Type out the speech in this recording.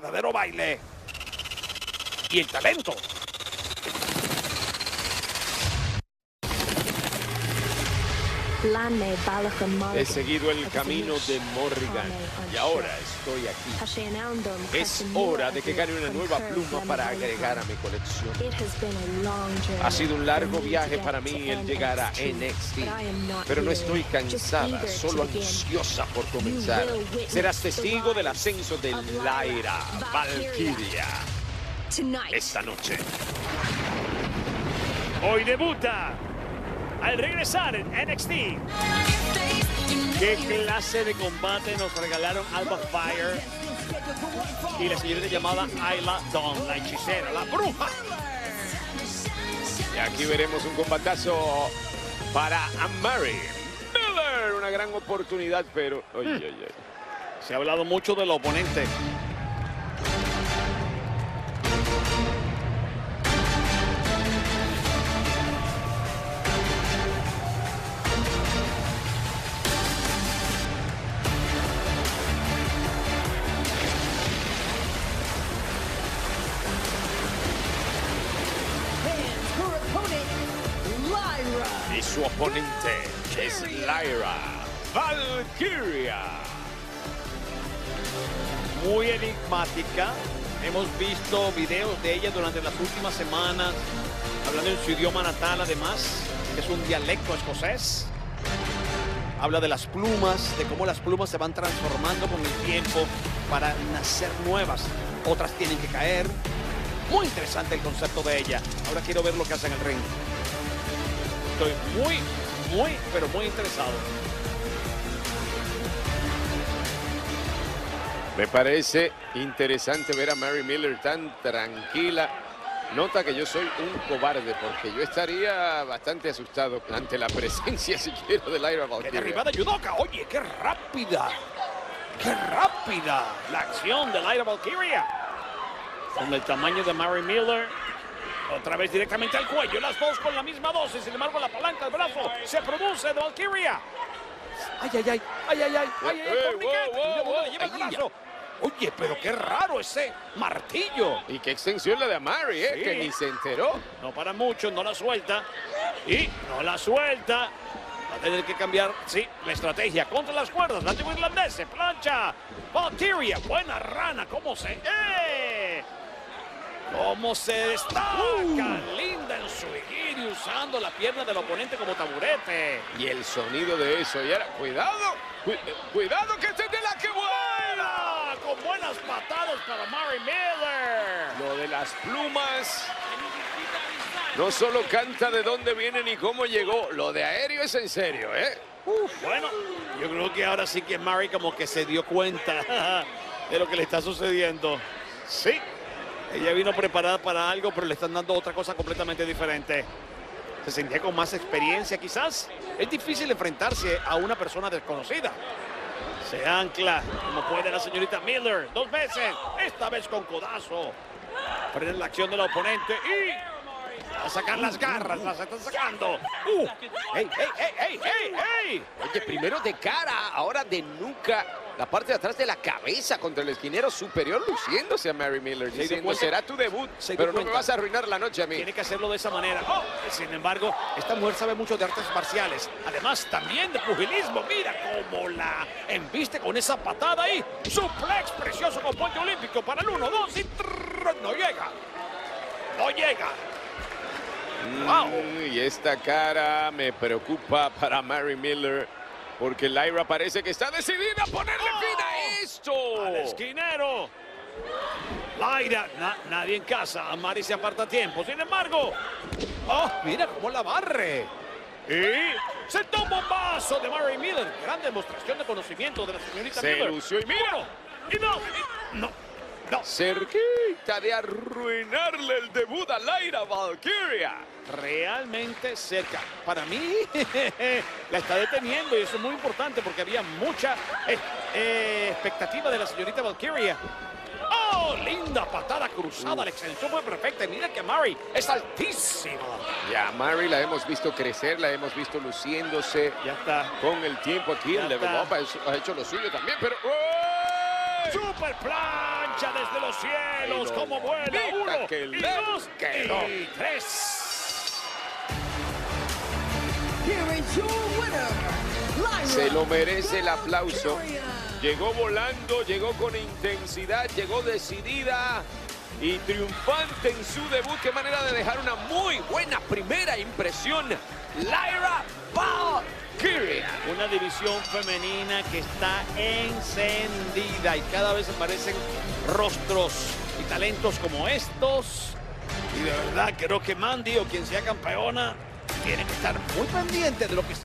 verdadero baile y el talento. He seguido el camino de Morrigan y ahora estoy aquí. Es hora de que gane una nueva pluma para agregar a mi colección. Ha sido un largo viaje para mí el llegar a NXT, pero no estoy cansada, solo ansiosa por comenzar. Serás testigo del ascenso de Lyra Valkyria esta noche. Hoy debuta al regresar en NXT. ¿Qué clase de combate nos regalaron Alba Fire y la señorita llamada Isla Dawn, la hechicera, la bruja? Y aquí veremos un combatazo para Mary Miller. Una gran oportunidad, pero... Se ha hablado mucho del oponente. Y su oponente es Lyra Valkyria. Muy enigmática. Hemos visto videos de ella durante las últimas semanas, hablando en su idioma natal, además. Es un dialecto escocés. Habla de las plumas, de cómo las plumas se van transformando con el tiempo para nacer nuevas. Otras tienen que caer. Muy interesante el concepto de ella. Ahora quiero ver lo que hace en el ring. Estoy pero muy interesado. Me parece interesante ver a Mary Miller tan tranquila. Nota que yo soy un cobarde porque yo estaría bastante asustado ante la presencia siquiera de Lyra Valkyria. ¡Qué derribada Yudoka! ¡Oye, qué rápida! ¡Qué rápida! La acción de Lyra Valkyria. Con el tamaño de Mary Miller. Otra vez directamente al cuello, las dos con la misma dosis. Sin embargo, la palanca del brazo se produce de Valkyria. Oye, pero qué raro ese martillo. Y qué extensión la de Mary, Sí. que ni se enteró. No para mucho, no la suelta. Y no la suelta. Va a tener que cambiar, sí, la estrategia contra las cuerdas. La antiguo irlandés se plancha. Valkyria, buena rana, ¿cómo se...? ¡Cómo se destaca! Linda en su vigilio, usando la pierna del oponente como taburete. Y el sonido de eso. Y ahora, cuidado, cuidado que esta es de la que vuela. Con buenas patadas para Mary Miller. Lo de las plumas no solo canta de dónde viene ni cómo llegó. Lo de aéreo es en serio, ¿eh? Bueno, yo creo que ahora sí que Mary como que se dio cuenta de lo que le está sucediendo. Sí. Ella vino preparada para algo, pero le están dando otra cosa completamente diferente. Se sentía con más experiencia, quizás. Es difícil enfrentarse a una persona desconocida. Se ancla, como puede la señorita Miller, 2 veces. Esta vez con codazo. Frena la acción del oponente y... va a sacar las garras, las está sacando. ¡Ey! Oye, primero de cara, ahora de nuca. La parte de atrás de la cabeza contra el esquinero superior, luciéndose a Mary Miller, diciendo, será tu debut, pero no me vas a arruinar la noche a mí. Tiene que hacerlo de esa manera. Sin embargo, esta mujer sabe mucho de artes marciales. Además, también de pugilismo. Mira cómo la embiste con esa patada ahí. Suplex precioso con puente olímpico para el 1, 2 y... no llega. No llega. ¡Wow! Y esta cara me preocupa para Mary Miller, porque Lyra parece que está decidida a ponerle fin a esto. Al esquinero. Lyra, nadie en casa. Mary se aparta a tiempo. Sin embargo, mira cómo la barre. Y se toma un vaso de Mary Miller. Gran demostración de conocimiento de la señorita Miller. Se lució y mira. No. Cerquita de arruinarle el debut a Lyra Valkyria. Realmente cerca. Para mí, la está deteniendo y eso es muy importante porque había mucha expectativa de la señorita Valkyria. ¡Oh! Linda patada cruzada. La extensión fue perfecta. Y mira que Mary es altísima. Ya, Mary la hemos visto crecer, la hemos visto luciéndose. Ya está. Con el tiempo aquí, el Level Up ha hecho lo suyo también, pero... ¡Super plancha! plancha desde los cielos, como vuela. 1, que y le 2, quedó. y 3. Se lo merece el aplauso. Llegó volando, llegó con intensidad, llegó decidida y triunfante en su debut. Qué manera de dejar una muy buena primera impresión. Lyra Valkyria. Una división femenina que está encendida y cada vez aparecen rostros y talentos como estos. Y de verdad creo que Mandy o quien sea campeona tiene que estar muy pendiente de lo que